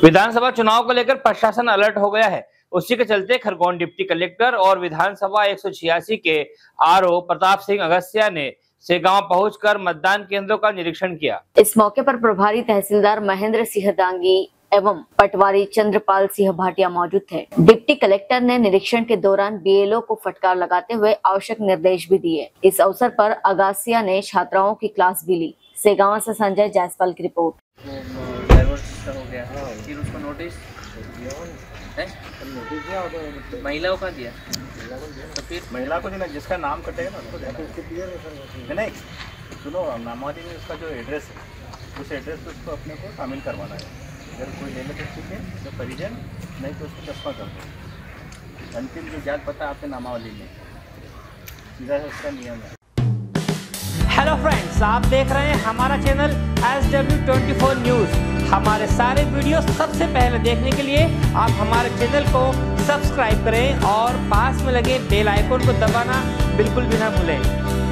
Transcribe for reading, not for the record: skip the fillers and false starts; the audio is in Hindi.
विधानसभा चुनाव को लेकर प्रशासन अलर्ट हो गया है। उसी के चलते खरगोन डिप्टी कलेक्टर और विधानसभा 186 के आरओ प्रताप सिंह अगस्त्या ने सेगांव पहुंचकर मतदान केंद्रों का निरीक्षण किया। इस मौके पर प्रभारी तहसीलदार महेंद्र सिंह दांगी एवं पटवारी चंद्रपाल सिंह भाटिया मौजूद थे। डिप्टी कलेक्टर ने निरीक्षण के दौरान बीएलओ को फटकार लगाते हुए आवश्यक निर्देश भी दिए। इस अवसर पर अगस्त्या ने छात्राओं की क्लास भी ली। सेगांव से संजय जायसवाल की रिपोर्ट। हो गया फिर उसको नोटिस महिलाओं का दिया तो फिर महिला को देना जिसका नाम कटेगा ना उसको देना। नहीं सुनो, नामावली में उसका जो एड्रेस है उस एड्रेस पे उसको अपने को शामिल करवाना है। अगर कोई ले ले तो ठीक है, जो परिजन नहीं तो उसको चश्मा कर दो। अंतिम जो जात पता आपके नामावली में सीधा उसका नियम है। हेलो फ्रेंड्स, आप देख रहे हैं हमारा चैनल SW24 न्यूज़। हमारे सारे वीडियो सबसे पहले देखने के लिए आप हमारे चैनल को सब्सक्राइब करें और पास में लगे बेल आइकन को दबाना बिल्कुल भी ना भूलें।